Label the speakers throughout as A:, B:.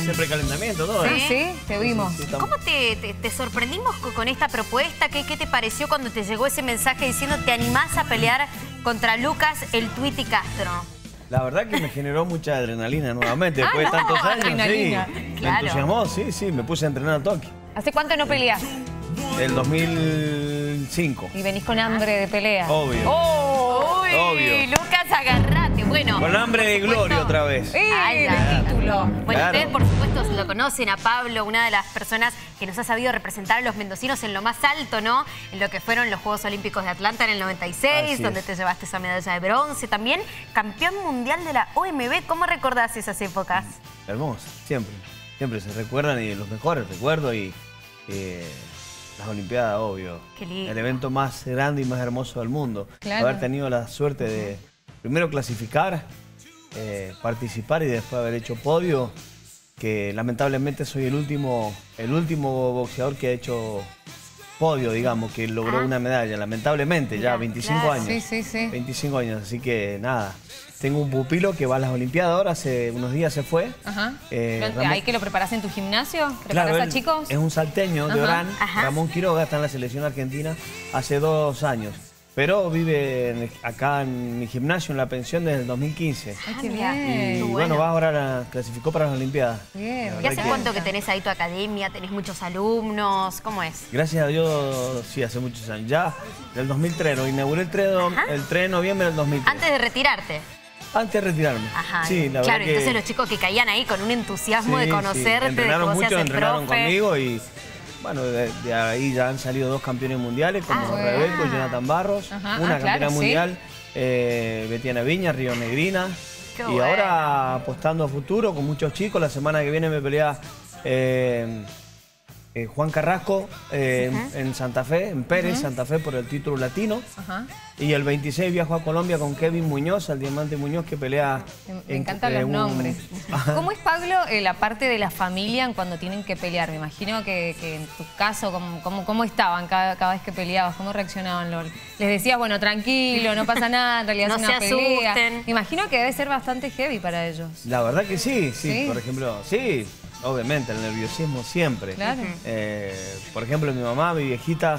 A: hace precalentamiento, todo.
B: Sí, sí, te vimos.
A: Sí,
C: ¿Cómo te sorprendimos con esta propuesta? ¿Qué te pareció cuando te llegó ese mensaje diciendo te animás a pelear contra Lucas el Twitty Castro?
A: La verdad que me generó mucha adrenalina nuevamente. Después de tantos años,
B: adrenalina.
A: sí.
C: Claro.
A: Me entusiasmó, sí, me puse a entrenar al toque.
B: ¿Hace cuánto no peleas?
A: El 2005.
B: Y venís con hambre de pelea.
A: Obvio.
B: ¡Oh!
C: Uy,
A: Obvio.
C: Lucas, agarrate. Bueno.
A: Con hambre de gloria otra vez.
C: Ay,
B: El
C: ya.
B: título.
C: Bueno,
A: Claro.
C: ustedes por supuesto lo conocen a Pablo, una de las personas que nos ha sabido representar a los mendocinos en lo más alto, ¿no? En lo que fueron los Juegos Olímpicos de Atlanta en el 96,
A: Así
C: donde
A: es.
C: te llevaste esa medalla de bronce. También campeón mundial de la OMB. ¿Cómo recordás esas épocas?
A: Hermoso, siempre. Siempre se recuerdan y los mejores recuerdos y las Olimpiadas, obvio.
C: Qué lindo.
A: El evento más grande y más hermoso del mundo.
B: Claro.
A: Haber tenido la suerte de primero clasificar, participar y después haber hecho podio, que lamentablemente soy el último boxeador que ha hecho podio, digamos, que logró una medalla, lamentablemente, ya
C: Mirá,
A: 25
C: claro.
A: años.
B: Sí.
A: 25 años, así que nada. Tengo un pupilo que va a las Olimpiadas ahora, hace unos días se fue.
B: Ajá.
A: Ramón-
B: ¿Ahí que lo preparás en tu gimnasio? ¿Preparás
A: Claro,
B: a
A: él
B: chicos?
A: es un salteño de
B: Ajá.
A: Orán.
C: Ajá.
A: Ramón Quiroga está en la selección argentina hace 2 años. Pero vive acá en mi gimnasio, en la pensión, desde el 2015.
B: Ay, qué
C: Mirá.
B: bien.
A: Y
C: Qué
A: bueno, va ahora, clasificó para las Olimpiadas.
B: Bien.
A: La
C: ¿Y
A: verdad
C: hace
A: que-
C: cuánto que tenés ahí tu academia? ¿Tenés muchos alumnos? ¿Cómo es?
A: Gracias a Dios, sí, hace muchos años. Ya del 2003, lo inauguré el 3 de noviembre del 2003.
C: Antes de retirarte.
A: Antes de retirarme.
C: Ajá.
A: Sí, la
C: claro,
A: verdad que...
C: entonces los chicos que caían ahí con un entusiasmo de
A: Sí,
C: conocerte, de que
A: entrenaron
C: vos
A: mucho,
C: seas el
A: entrenaron
C: profe.
A: conmigo y bueno, de ahí ya han salido 2 campeones mundiales, como
B: bueno.
A: Rebeco y Jonathan Barros,
B: Ajá,
A: una
B: claro,
A: campeona
B: sí.
A: mundial, Betiana Viña, Río Negrina.
C: Qué
A: Y
C: bueno.
A: ahora apostando a futuro con muchos chicos, la semana que viene me pelea Juan Carrasco en Santa Fe, en Pérez, Santa Fe, por el título latino.
B: Ajá.
A: Y el 26 viajo a Colombia con Kevin Muñoz, el Diamante Muñoz, que pelea...
B: Me encantan los nombres. ¿Cómo es, Pablo, la parte de la familia en cuando tienen que pelear? Me imagino que en tu caso, ¿cómo estaban cada vez que peleabas? ¿Cómo reaccionaban? Les decías, bueno, tranquilo, no pasa nada, en realidad
C: No
B: es una
C: se
B: pelea.
C: asusten.
B: Me imagino que debe ser bastante heavy para ellos.
A: La verdad que sí,
B: ¿Sí?
A: por ejemplo, sí, obviamente, el nerviosismo siempre.
B: Claro.
A: Por ejemplo, mi mamá, mi viejita,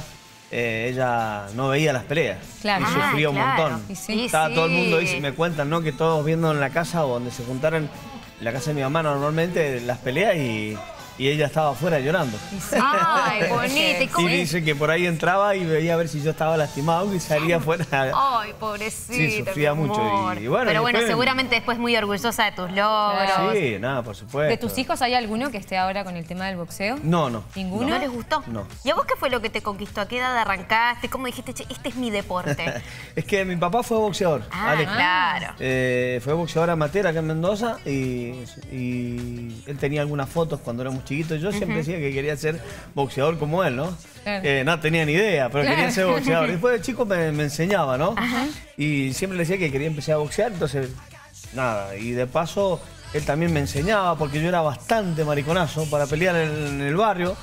A: ella no veía las peleas.
B: Claro.
A: Y sufría un
C: claro.
A: montón.
B: Y sí.
A: Estaba todo el mundo, dice, me cuentan, ¿no? Que todos viendo en la casa o donde se juntaron, en la casa de mi mamá normalmente, las peleas y ella estaba afuera llorando.
C: Ay, bonita. ¿Y
A: Y
C: cómo?
A: dice que por ahí entraba y veía a ver si yo estaba lastimado y salía afuera.
C: Ay, pobrecita.
A: Sí, sufría
C: mi
A: mucho.
C: amor.
A: Y bueno,
C: Pero bueno,
A: después-
C: seguramente después muy orgullosa de tus logros.
A: Sí, nada, por supuesto.
B: ¿De tus hijos hay alguno que esté ahora con el tema del boxeo?
A: No, no.
B: ¿Ninguno?
C: ¿No les gustó?
A: No.
C: ¿Y a vos qué fue lo que te conquistó? ¿A qué edad arrancaste? ¿Cómo dijiste, che, este es mi deporte?
A: Es que mi papá fue boxeador.
C: Ah,
A: Alex.
C: claro.
A: Fue boxeador amateur acá en Mendoza y él tenía algunas fotos cuando éramos chiquitos. Yo siempre decía que quería ser boxeador como él, ¿no?
B: Claro.
A: No tenía ni idea, pero
B: Claro.
A: quería ser boxeador. Después de chico me enseñaba, ¿no? Y siempre le decía que quería empezar a boxear, entonces, nada. Y de paso, él también me enseñaba porque yo era bastante mariconazo para pelear en el barrio.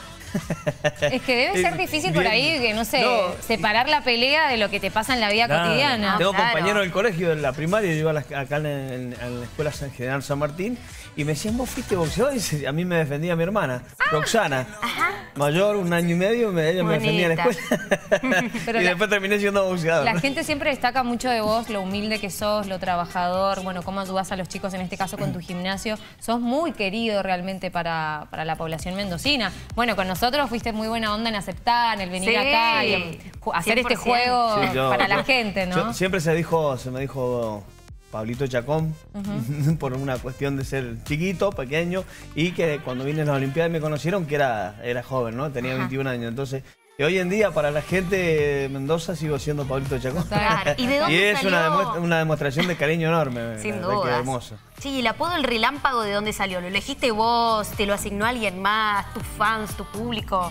B: Es que debe ser difícil por
A: Bien.
B: ahí, que no sé,
A: No.
B: separar la pelea de lo que te pasa en la vida
A: Nada.
B: cotidiana.
A: Tengo
C: Claro.
A: compañeros del colegio, de la primaria, yo iba acá en la escuela General San Martín, y me decían, ¿vos fuiste boxeador? Y a mí me defendía mi hermana, Roxana, mayor, 1 año y medio, ella me defendía en la escuela.
B: Pero
A: y
B: la-
A: después terminé siendo boxeador.
B: La gente siempre destaca mucho de vos, lo humilde que sos, lo trabajador, bueno, cómo ayudás a los chicos, en este caso con tu gimnasio. Sos muy querido realmente para la población mendocina. Bueno, con nosotros fuiste muy buena onda en aceptar, el venir
C: Sí,
B: acá y en hacer este
C: 100%.
B: juego
A: Sí, yo-
B: para la gente, ¿no?
A: Siempre se me dijo Pablito Chacón, por una cuestión de ser chiquito, pequeño, y que cuando vine a las Olimpiadas me conocieron que era joven, ¿no? Tenía 21 años. Entonces, que hoy en día para la gente de Mendoza sigo siendo Pablito Chacón.
C: Claro. ¿Y de dónde
A: Y es
C: salió?
A: una demostración de cariño enorme.
C: Sin
A: la verdad que
C: dudas.
A: hermoso.
C: Sí, ¿y el apodo El Relámpago de dónde salió? ¿Lo elegiste vos? ¿Te lo asignó alguien más? ¿Tus fans? ¿Tu público?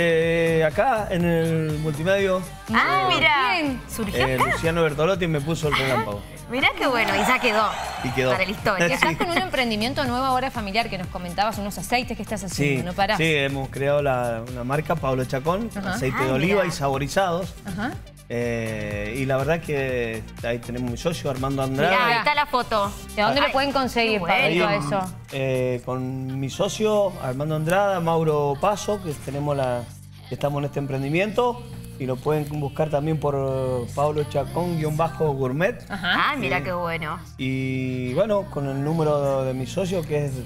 A: Acá en el multimedio,
C: Ah, mira.
B: bien.
C: ¿Surgió acá?
A: Luciano Bertolotti me puso el relámpago.
C: Mirá qué bueno, y ya quedó.
A: Y quedó.
C: Para la historia.
B: Y estás con un emprendimiento nuevo ahora familiar que nos comentabas, unos aceites que estás haciendo,
A: Sí,
B: no parás.
A: sí, hemos creado una marca, Pablo Chacón,
B: Ajá.
A: aceite
C: Ah,
A: de oliva
C: mira.
A: y saborizados.
B: Ajá.
A: Y la verdad que ahí tenemos mi socio Armando Andrade.
C: Mirá, ahí está la foto.
B: ¿De dónde lo pueden conseguir,
C: bueno.
B: Pablito, eso?
A: Con mi socio Armando Andrade, Mauro Paso, que estamos en este emprendimiento. Y lo pueden buscar también por Pablo Chacón-Gourmet.
C: Ah, mira qué bueno.
A: Y bueno, con el número de mi socio, que es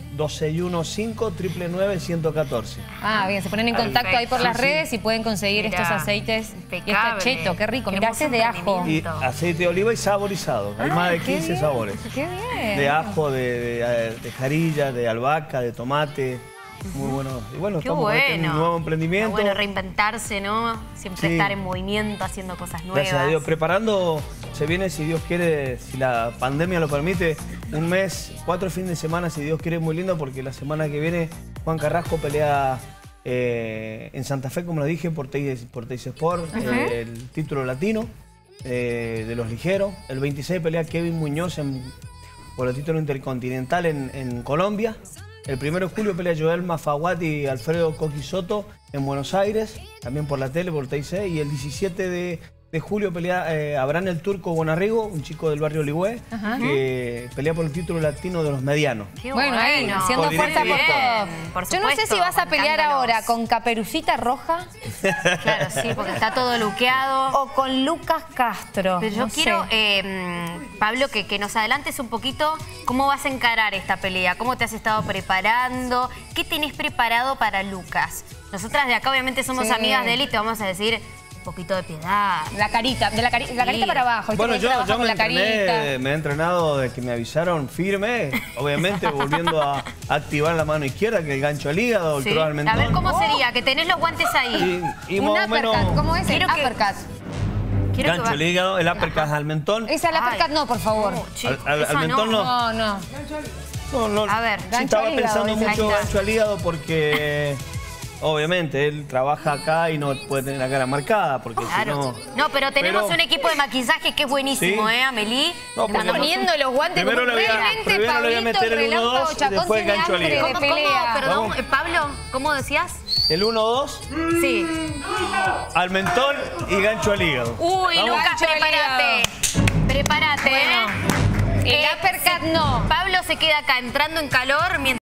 A: 2615-999-114.
B: Ah, bien, se ponen en contacto ahí por las redes y pueden conseguir estos aceites.
C: Impecable.
B: Y este cheto, qué rico. Mirá, este es de ajo.
A: Y aceite de oliva y saborizado. Hay más de 15 sabores.
B: Qué bien.
A: De ajo, de jarilla, de albahaca, de tomate. Muy bueno. Y bueno,
C: Qué
A: estamos en un nuevo emprendimiento.
C: Está bueno reinventarse, ¿no? Siempre estar en movimiento, haciendo cosas nuevas.
A: Gracias a Dios. Preparando, se viene, si Dios quiere, si la pandemia lo permite, un mes, 4 fines de semana, si Dios quiere, muy lindo, porque la semana que viene Juan Carrasco pelea en Santa Fe, como lo dije, por Teis Sport, el título latino de los ligeros. El 26 pelea Kevin Muñoz por el título intercontinental en Colombia. El 1 de julio pelea Joel Mafaguat y Alfredo Coquisoto en Buenos Aires, también por la tele, por TIC. Y el 17 de julio pelea Abraham el Turco Bonarrigo, un chico del barrio Ligüe, que pelea por el título latino de los medianos.
B: Qué bueno, ahí, haciendo fuerza por todo. Yo no sé si vas a pelear ahora con Caperucita Roja.
C: Claro, sí, porque está todo luqueado.
B: O con Lucas Castro.
C: Pero yo quiero, Pablo, que nos adelantes un poquito cómo vas a encarar esta pelea, cómo te has estado preparando, qué tenés preparado para Lucas. Nosotras de acá obviamente somos amigas de él y te vamos a decir un poquito de piedad.
B: La carita, la carita para abajo.
A: Bueno, yo me he entrenado desde que me avisaron firme, obviamente volviendo a activar la mano izquierda, que el gancho al hígado, el cross al mentón.
C: A ver cómo sería, que tenés los guantes ahí.
A: Y
B: un uppercut, ¿cómo es el uppercut?
A: Gancho al hígado, el uppercut al mentón.
B: Esa el uppercut no, por favor.
A: Al mentón no.
B: No.
C: No. A ver,
A: sí, estaba pensando mucho gancho al hígado porque obviamente él trabaja acá y no puede tener la cara marcada porque si no...
C: No, pero tenemos un equipo de maquillaje que es buenísimo, ¿sí? Amelie.
B: No, están poniendo los guantes.
A: Primero le voy a meter el 1-2 y después gancho al hígado.
C: Perdón, Pablo, ¿cómo decías?
A: El 1-2.
C: Sí.
A: Al mentón y gancho al hígado.
C: Uy, Lucas, prepárate.
B: Bueno, el uppercut no.
C: Pablo se queda acá entrando en calor mientras...